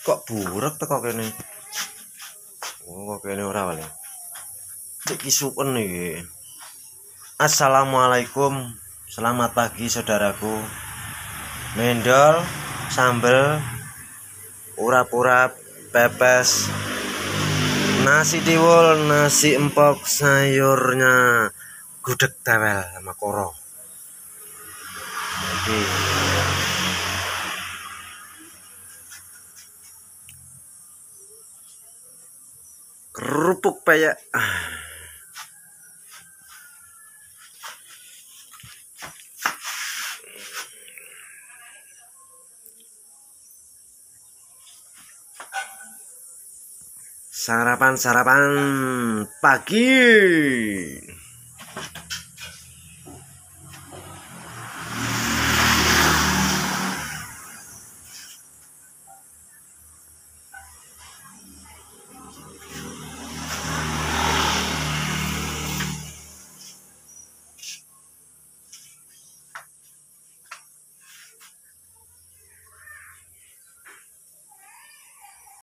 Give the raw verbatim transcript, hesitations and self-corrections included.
Kok burek teko kene. Oh, kok kene ora wale. Cek kisuken iki. Assalamualaikum. Selamat pagi saudaraku. Mendol, sambel, urap-urap, pepes, nasi tiwul, nasi empok, sayurnya gudeg tewel sama koro. Oke. Kerupuk peyek. Sarapan-sarapan pagi.